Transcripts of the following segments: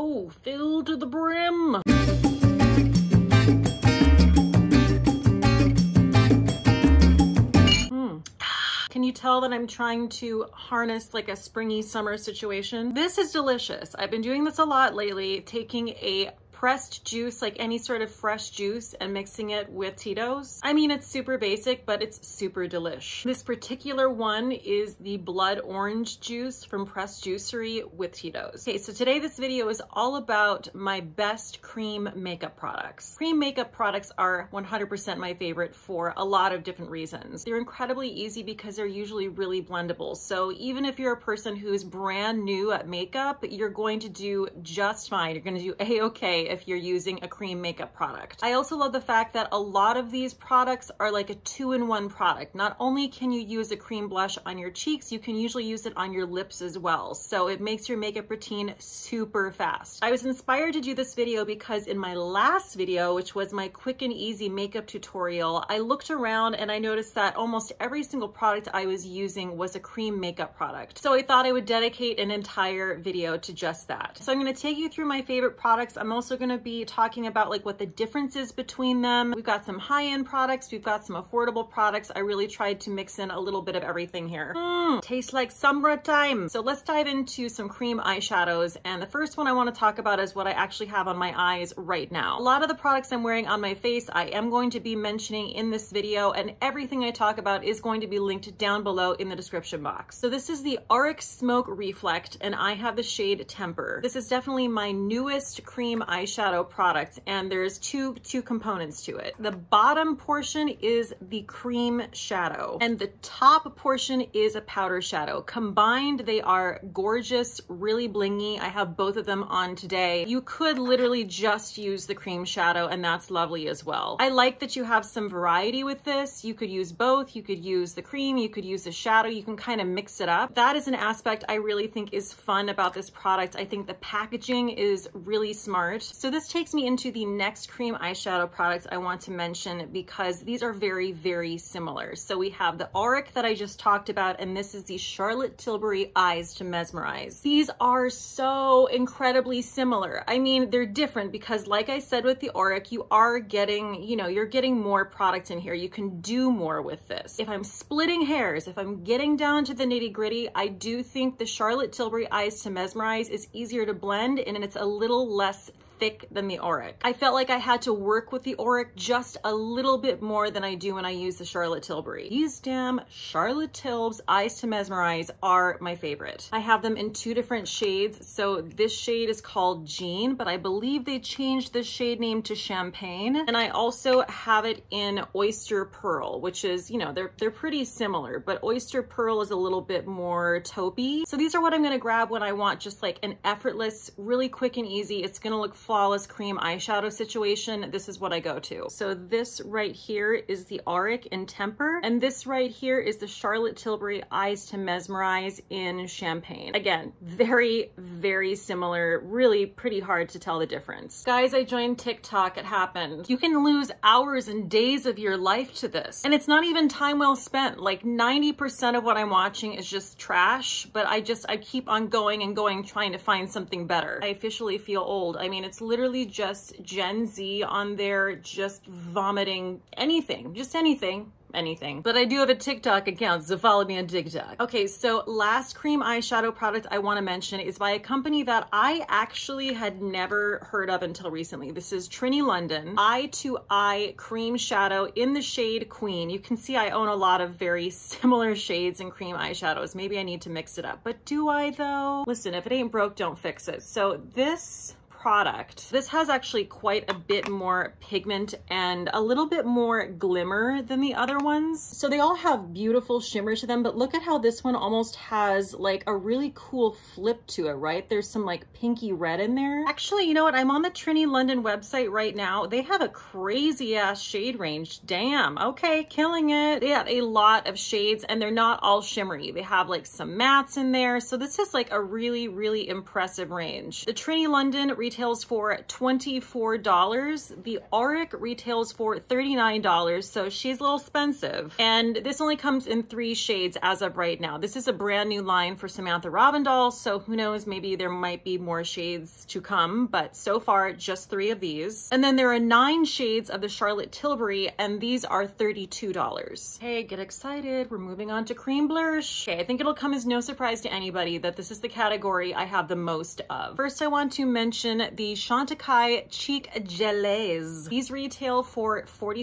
Oh, filled to the brim. Can you tell that I'm trying to harness like a springy summer situation? This is delicious. I've been doing this a lot lately, taking a pressed juice, like any sort of fresh juice, and mixing it with Tito's. I mean, it's super basic, but it's super delish. This particular one is the blood orange juice from Pressed Juicery with Tito's. Okay, so today this video is all about my best cream makeup products. Cream makeup products are 100% my favorite for a lot of different reasons. They're incredibly easy because they're usually really blendable. So even if you're a person who's brand new at makeup, you're going to do just fine. You're going to do a-okay if you're using a cream makeup product. I also love the fact that a lot of these products are like a two-in-one product. Not only can you use a cream blush on your cheeks, you can usually use it on your lips as well. So it makes your makeup routine super fast. I was inspired to do this video because in my last video, which was my quick and easy makeup tutorial, I looked around and I noticed that almost every single product I was using was a cream makeup product. So I thought I would dedicate an entire video to just that. So I'm going to take you through my favorite products. I'm also going to be talking about like what the difference is between them. We've got some high-end products, we've got some affordable products. I really tried to mix in a little bit of everything here. Tastes like summertime. So let's dive into some cream eyeshadows. And the first one I want to talk about is what I actually have on my eyes right now. A lot of the products I'm wearing on my face, I am going to be mentioning in this video, and everything I talk about is going to be linked down below in the description box. So this is the Auric Smoke Reflect, and I have the shade Temper. This is definitely my newest cream eyeshadow product, and there's two components to it. The bottom portion is the cream shadow, and the top portion is a powder shadow. Combined, they are gorgeous, really blingy. I have both of them on today. You could literally just use the cream shadow, and that's lovely as well. I like that you have some variety with this. You could use both. You could use the cream, you could use the shadow. You can kind of mix it up. That is an aspect I really think is fun about this product. I think the packaging is really smart. So this takes me into the next cream eyeshadow products I want to mention because these are very, very similar. So we have the Auric that I just talked about, and this is the Charlotte Tilbury Eyes to Mesmerize. These are so incredibly similar. I mean, they're different because like I said with the Auric, you are getting, you're getting more product in here. You can do more with this. If I'm splitting hairs, if I'm getting down to the nitty gritty, I do think the Charlotte Tilbury Eyes to Mesmerize is easier to blend and it's a little less thick than the Auric. I felt like I had to work with the Auric just a little bit more than I do when I use the Charlotte Tilbury. These damn Charlotte Tilbs Eyes to Mesmerize are my favorite. I have them in two different shades. So this shade is called Jean, but I believe they changed the shade name to Champagne. And I also have it in Oyster Pearl, which is, they're pretty similar, but Oyster Pearl is a little bit more taupey. So these are what I'm gonna grab when I want just like an effortless, really quick and easy, it's gonna look flawless cream eyeshadow situation. This is what I go to. So this right here is the Auric in Temper, and this right here is the Charlotte Tilbury Eyes to Mesmerize in Champagne. Again, very, very similar, really pretty hard to tell the difference. Guys, I joined TikTok, it happened. You can lose hours and days of your life to this, and it's not even time well spent. Like 90% of what I'm watching is just trash, but I keep on going and going, trying to find something better. I officially feel old. I mean, it's literally just Gen Z on there just vomiting anything, just anything. But I do have a TikTok account, so follow me on TikTok. Okay, so last cream eyeshadow product I want to mention is by a company that I actually had never heard of until recently. This is Trini London Eye to Eye Cream Shadow in the shade Queen. You can see I own a lot of very similar shades in cream eyeshadows. Maybe I need to mix it up, but do I though? Listen, if it ain't broke, don't fix it. So this has actually quite a bit more pigment and a little bit more glimmer than the other ones. So they all have beautiful shimmer to them, but look at how this one almost has like a really cool flip to it, right? There's some like pinky red in there. Actually, you know what? I'm on the Trini London website right now. They have a crazy ass shade range. Damn. Okay, killing it. They have a lot of shades and they're not all shimmery. They have like some mattes in there. So this is like a really, really impressive range. The Trini London retails retails for $24. The Auric retails for $39, so she's a little expensive. And this only comes in 3 shades as of right now. This is a brand new line for Samantha Ravndahl, so who knows, maybe there might be more shades to come, but so far just 3 of these. And then there are 9 shades of the Charlotte Tilbury, and these are $32. Hey, get excited. We're moving on to cream blush. Okay, I think it'll come as no surprise to anybody that this is the category I have the most of. First, I want to mention the Chantecaille Cheek Gelées. These retail for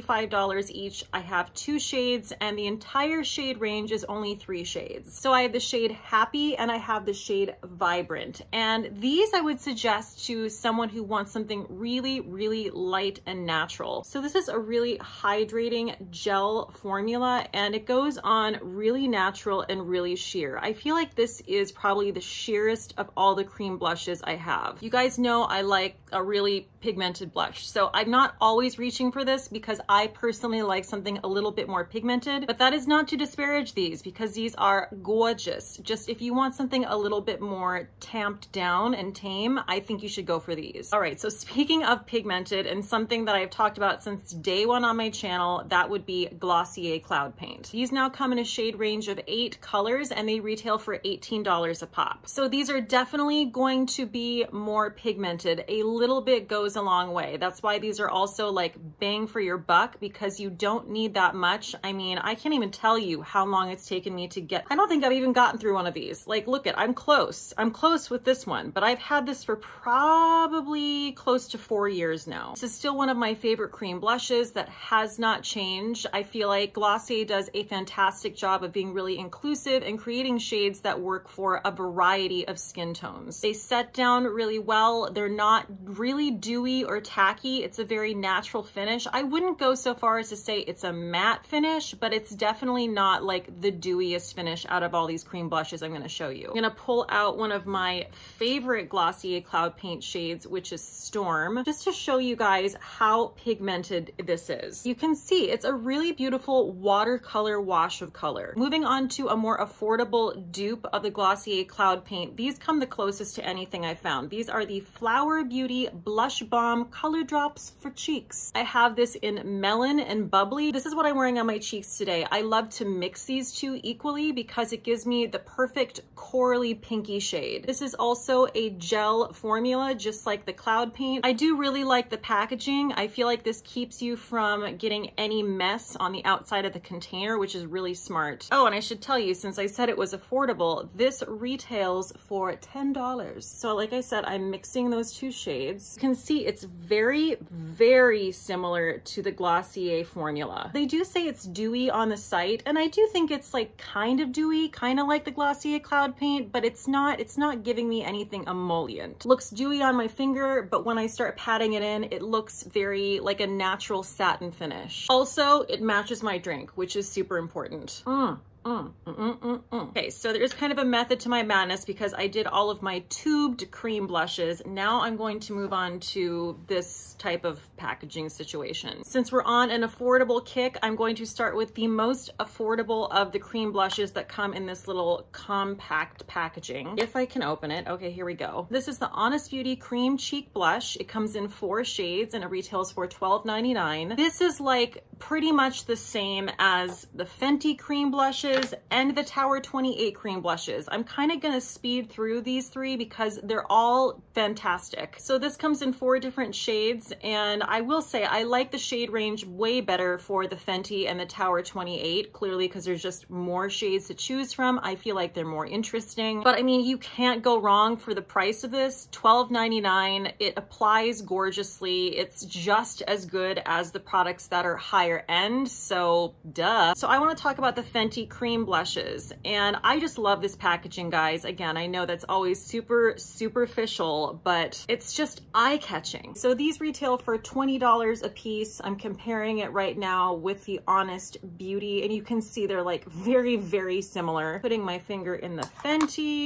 $45 each. I have 2 shades, and the entire shade range is only 3 shades. So I have the shade Happy and I have the shade Vibrant. And these I would suggest to someone who wants something really, really light and natural. So this is a really hydrating gel formula, and it goes on really natural and really sheer. I feel like this is probably the sheerest of all the cream blushes I have. You guys know I like a really pigmented blush, so I'm not always reaching for this because I personally like something a little bit more pigmented, but that is not to disparage these because these are gorgeous. Just if you want something a little bit more tamped down and tame, I think you should go for these. All right, so speaking of pigmented and something that I've talked about since day one on my channel, that would be Glossier Cloud Paint. These now come in a shade range of 8 colors and they retail for $18 a pop. So these are definitely going to be more pigmented. A little bit goes a long way. That's why these are also like bang for your buck because you don't need that much. I mean, I can't even tell you how long it's taken me to get, I don't think I've even gotten through one of these. Like, look at, I'm close with this one, but I've had this for probably close to 4 years now. This is still one of my favorite cream blushes that has not changed. I feel like Glossier does a fantastic job of being really inclusive and creating shades that work for a variety of skin tones. They set down really well. They're not really dewy or tacky. It's a very natural finish. I wouldn't go so far as to say it's a matte finish, but it's definitely not like the dewiest finish out of all these cream blushes I'm going to show you. I'm going to pull out one of my favorite Glossier Cloud Paint shades, which is Storm, just to show you guys how pigmented this is. You can see it's a really beautiful watercolor wash of color. Moving on to a more affordable dupe of the Glossier Cloud Paint. These come the closest to anything I found. These are the Flower Beauty Blush Bomb Color Drops for Cheeks. I have this in Melon and Bubbly. This is what I'm wearing on my cheeks today. I love to mix these two equally because it gives me the perfect corally pinky shade. This is also a gel formula, just like the Cloud Paint. I do really like the packaging. I feel like this keeps you from getting any mess on the outside of the container, which is really smart. Oh, and I should tell you, since I said it was affordable, this retails for $10. So like I said, I'm mixing those 2 shades. You can see it's very, very similar to the Glossier formula. They do say it's dewy on the site, and I do think it's like kind of dewy, kind of like the Glossier Cloud Paint, but it's not giving me anything emollient. Looks dewy on my finger, but when I start patting it in, it looks very like a natural satin finish. Also, it matches my drink, which is super important. Okay, so there's kind of a method to my madness because I did all of my tubed cream blushes. Now I'm going to move on to this type of packaging situation. Since we're on an affordable kick, I'm going to start with the most affordable of the cream blushes that come in this little compact packaging. If I can open it. Okay, here we go. This is the Honest Beauty Cream Cheek Blush. It comes in 4 shades and it retails for $12.99. This is like pretty much the same as the Fenty cream blushes and the Tower 28 cream blushes. I'm kind of going to speed through these 3 because they're all fantastic. So this comes in 4 different shades, and I will say I like the shade range way better for the Fenty and the Tower 28, clearly because there's just more shades to choose from. I feel like they're more interesting, but I mean, you can't go wrong for the price of this. $12.99. It applies gorgeously. It's just as good as the products that are higher end, so duh. So I want to talk about the Fenty cream blushes, and I just love this packaging, guys. Again, I know that's always super superficial, but it's just eye-catching. So these retail for $20 a piece. I'm comparing it right now with the Honest Beauty, and you can see they're like very, very similar. Putting my finger in the Fenty,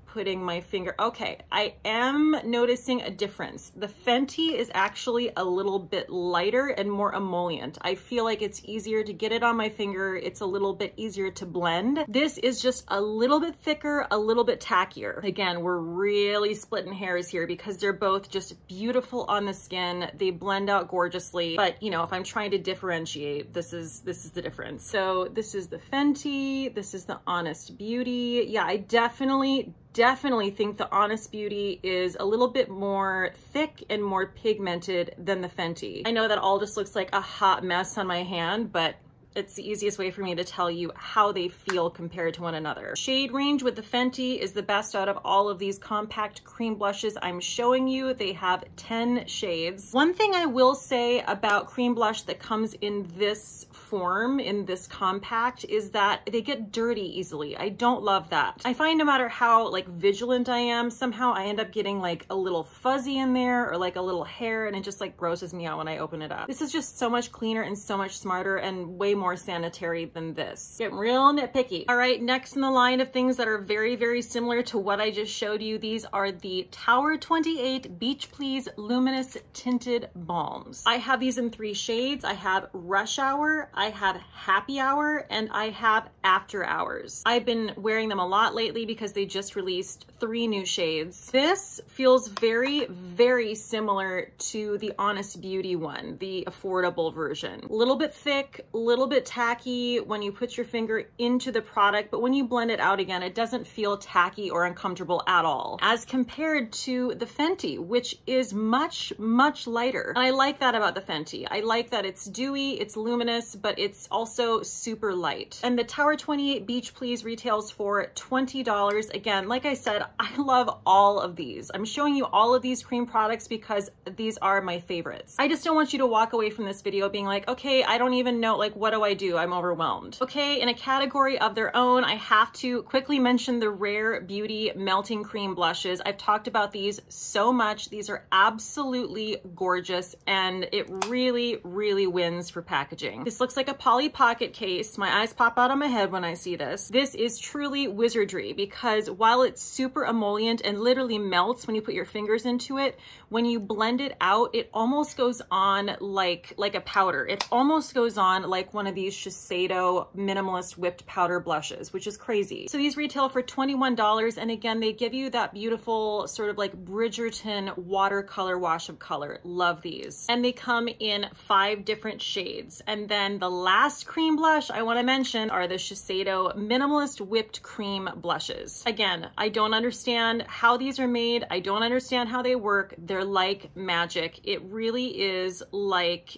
putting my finger. Okay, I am noticing a difference. The Fenty is actually a little bit lighter and more emollient. I feel like it's easier to get it on my finger. It's a little bit easier to blend. This is just a little bit thicker, a little bit tackier. Again, we're really splitting hairs here because they're both just beautiful on the skin. They blend out gorgeously, but you know, if I'm trying to differentiate, this is the difference. So this is the Fenty, this is the Honest Beauty. Yeah, I definitely think the Honest Beauty is a little bit more thick and more pigmented than the Fenty. I know that all just looks like a hot mess on my hand, but it's the easiest way for me to tell you how they feel compared to one another. Shade range with the Fenty is the best out of all of these compact cream blushes I'm showing you. They have 10 shades. One thing I will say about cream blush that comes in this form, in this compact, is that they get dirty easily. I don't love that. I find no matter how like vigilant I am, somehow I end up getting like a little fuzzy in there or like a little hair, and it just like grosses me out when I open it up. This is just so much cleaner and so much smarter and way more sanitary than this. Getting real nitpicky. All right, next in the line of things that are very, very similar to what I just showed you, these are the Tower 28 Beach Please Luminous Tinted Balms. I have these in 3 shades. I have Rush Hour, I have Happy Hour, and I have After Hours. I've been wearing them a lot lately because they just released 3 new shades. This feels very, very similar to the Honest Beauty one, the affordable version. A little bit thick, a little bit tacky when you put your finger into the product, but when you blend it out again, it doesn't feel tacky or uncomfortable at all, as compared to the Fenty, which is much, much lighter. And I like that about the Fenty. I like that it's dewy, it's luminous, but it's also super light. And the Tower 28 Beach Please retails for $20. Again, like I said, I love all of these. I'm showing you all of these cream products because these are my favorites. I just don't want you to walk away from this video being like, okay, I don't even know, like, what do I do? I'm overwhelmed. Okay, in a category of their own, I have to quickly mention the Rare Beauty Melting Cream Blushes. I've talked about these so much. These are absolutely gorgeous, and it really, really wins for packaging. This looks like a Polly Pocket case. My eyes pop out of my head when I see this. This is truly wizardry because while it's super emollient and literally melts when you put your fingers into it, when you blend it out, it almost goes on like a powder. It almost goes on like one of these Shiseido minimalist whipped powder blushes, which is crazy. So these retail for $21, and again, they give you that beautiful sort of like Bridgerton watercolor wash of color. Love these. And they come in 5 different shades. And then the last cream blush I want to mention are the Shiseido minimalist whipped cream blushes. Again, I don't understand how these are made. I don't understand how they work. They're like magic. It really is like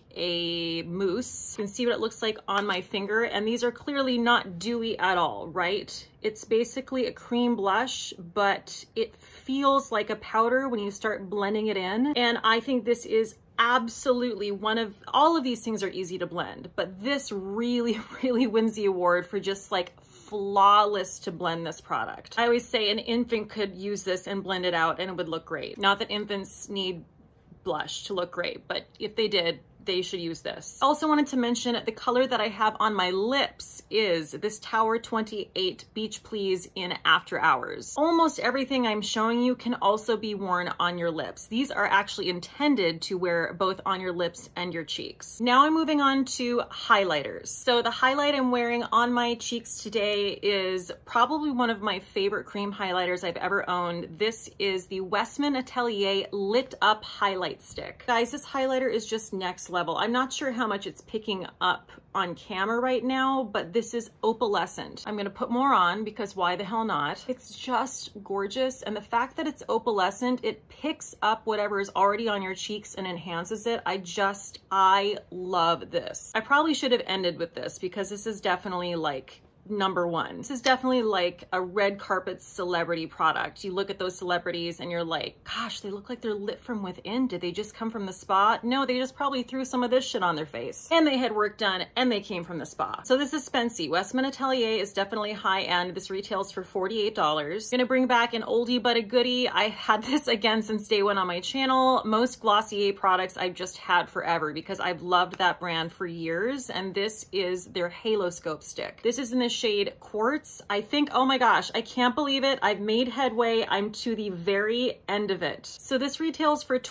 a mousse. You can see what it looks like on my finger, and these are clearly not dewy at all, right? It's basically a cream blush, but it feels like a powder when you start blending it in. And I think this is absolutely all of these things are easy to blend, but this really, really wins the award for just like flawless to blend this product. I always say an infant could use this and blend it out and it would look great. Not that infants need blush to look great, but if they did, they should use this. Also wanted to mention the color that I have on my lips is this Tower 28 Beach Please in After Hours. Almost everything I'm showing you can also be worn on your lips. These are actually intended to wear both on your lips and your cheeks. Now I'm moving on to highlighters. So the highlight I'm wearing on my cheeks today is probably one of my favorite cream highlighters I've ever owned. This is the Westman Atelier Lit Up Highlight Stick. Guys, this highlighter is just next level. I'm not sure how much it's picking up on camera right now, but this is opalescent. I'm gonna put more on because why the hell not? It's just gorgeous, and the fact that it's opalescent, it picks up whatever is already on your cheeks and enhances it. I love this. I probably should have ended with this because this is definitely like number one. This is definitely like a red carpet celebrity product. You look at those celebrities and you're like, gosh, they look like they're lit from within. Did they just come from the spa? No, they just probably threw some of this shit on their face and they had work done and they came from the spa. So this is Spency. Westman Atelier is definitely high end. This retails for $48. Gonna bring back an oldie but a goodie. I had this again since day one on my channel. Most Glossier products I've just had forever because I've loved that brand for years, and this is their Halo Scope stick. This is in the shade Quartz. I think, oh my gosh, I can't believe it. I've made headway. I'm to the very end of it. So this retails for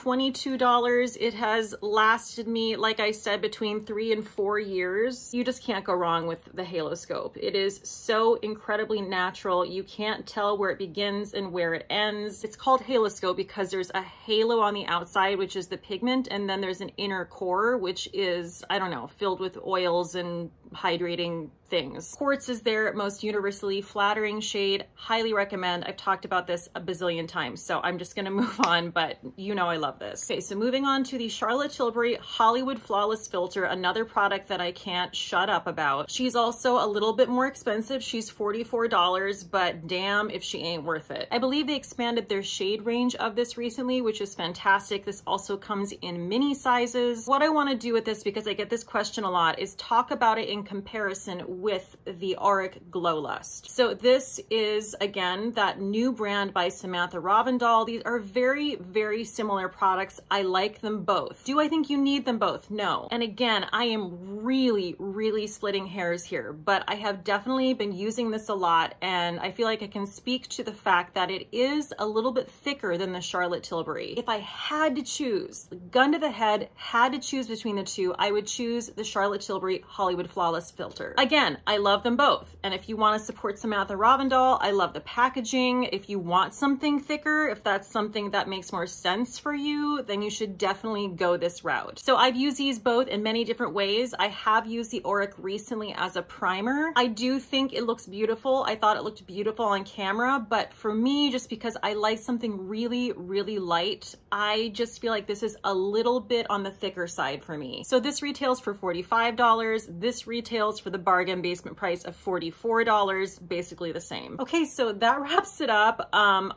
$22. It has lasted me, like I said, between 3 and 4 years. You just can't go wrong with the Halo Scope. It is so incredibly natural. You can't tell where it begins and where it ends. It's called Halo Scope because there's a halo on the outside, which is the pigment, and then there's an inner core, which is, I don't know, filled with oils and hydrating things. Quartz is their most universally flattering shade. Highly recommend. I've talked about this a bazillion times, so I'm just gonna move on, but you know I love this. Okay, so moving on to the Charlotte Tilbury Hollywood Flawless Filter, another product that I can't shut up about. She's also a little bit more expensive. She's $44, but damn if she ain't worth it. I believe they expanded their shade range of this recently, which is fantastic. This also comes in mini sizes. What I wanna do with this, because I get this question a lot, is talk about it in comparison with the Auric Glow Lust. So this is, again, that new brand by Samantha Ravndal. These are very, very similar products. I like them both. Do I think you need them both? No. And again, I am really, really splitting hairs here, but I have definitely been using this a lot, and I feel like I can speak to the fact that it is a little bit thicker than the Charlotte Tilbury. If I had to choose, gun to the head, had to choose between the two, I would choose the Charlotte Tilbury Hollywood Flawless Filter. Again, I love them both. And if you want to support Samantha Ravndal, I love the packaging. If you want something thicker, if that's something that makes more sense for you, then you should definitely go this route. So I've used these both in many different ways. I have used the Auric recently as a primer. I do think it looks beautiful. I thought it looked beautiful on camera, but for me, just because I like something really, really light, I just feel like this is a little bit on the thicker side for me. So this retails for $45. This retails for the bargain basement price of $44, basically the same. Okay, so that wraps it up.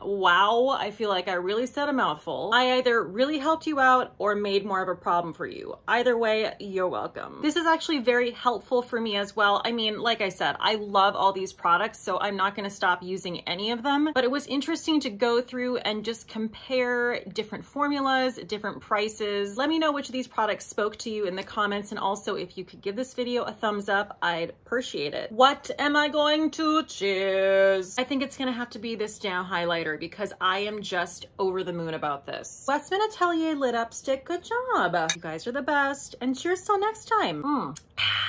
Wow, I feel like I really said a mouthful. I either really helped you out or made more of a problem for you. Either way, you're welcome. This is actually very helpful for me as well. I mean, like I said, I love all these products, so I'm not gonna stop using any of them, but it was interesting to go through and just compare different formulas, different prices. Let me know which of these products spoke to you in the comments, and also if you could give this video a thumbs up, I'd appreciate it. What am I going to choose? I think it's gonna have to be this Down highlighter because I am just over the moon about this. Westman Atelier Lit Up Stick, good job. You guys are the best, and cheers till next time.